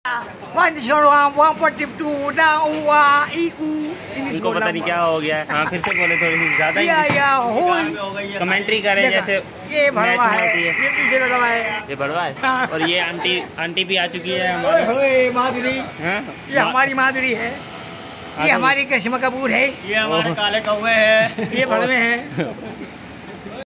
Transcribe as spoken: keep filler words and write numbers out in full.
इनको पता नहीं क्या हो गया। हाँ फिर से बोले थोड़ी सी ज्यादा ही कमेंट्री करें जैसे ये भड़वा है, ये पीछे भड़वा है, ये भड़वा है। और ये आंटी आंटी भी आ चुकी है हमारे माधुरी, ये हमारी माधुरी है, ये हमारी करिश्मा कपूर है, ये हमारे काले कौवे हैं, ये भड़वे हैं।